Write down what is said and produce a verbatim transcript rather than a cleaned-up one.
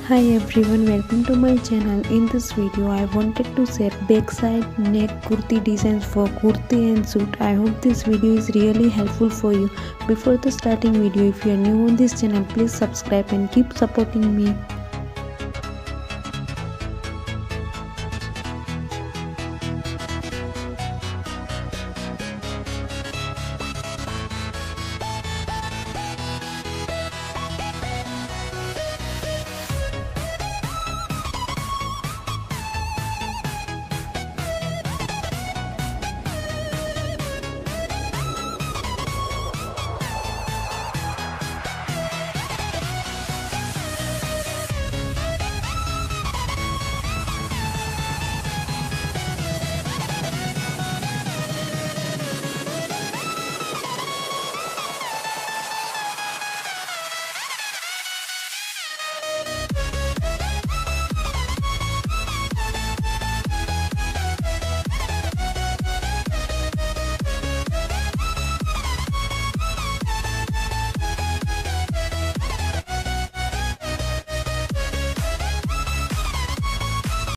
Hi everyone, welcome to my channel. In this video I wanted to share backside neck kurti designs for kurti and suit. I hope this video is really helpful for you. Before the starting video, if you are new on this channel, please subscribe and keep supporting me.